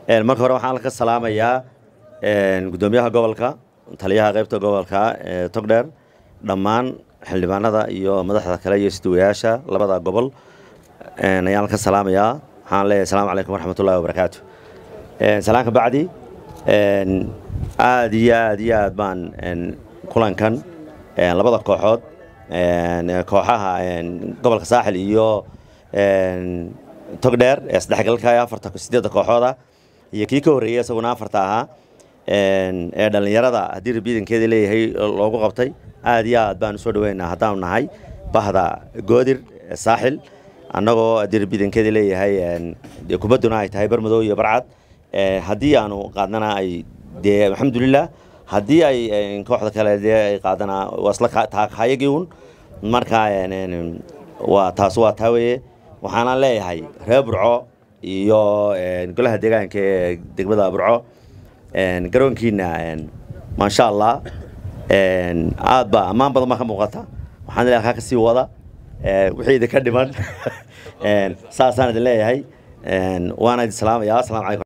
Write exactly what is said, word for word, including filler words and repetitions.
marka hore waxaan ka salaamayaa gudoomiyaha gobolka taliyaha qaybta gobolka Togdheer dhammaan xildhibaanada iyo madaxda kale iyo istuwayaasha labada gobol ayaan ka salaamayaa waxaan leeyahay assalaamu calaykum waraxmatullaahi wabarakaatuh salaanka bacdi aad iyo aad iyo aad baan kulankan labada kooxood kooxaha gobolka saaxil iyo Togdheer ee saddexgalka afarta sideed kooxooda iyo kii ka horeeyay isaguna afarta aha ee dhalinyarada hadii biidankeeda leeyahay loogu qabtay aad iyo aad baan soo dhaweynaa hadaan nahay bahda goodir saaxil annagoo hadii biidankeeda leeyahay kubaduna ay tahay barmadow iyo barcad hadii aanu qaadnana ay de alxamdulillah hadii ay kooxda kale ay qaadana wasla taaqayagiun marka waa taas waa taaweeye waxaana leeyahay reer Burco iyo golaha deegaanka degmada Burco garoonkiina ma sha Allah aad ba amaan badan ma ka muuqata waxaan leeyahay ka sii wada wixii ka dhiman saasaan leeyahay waana salaam ya assalaamu calaykum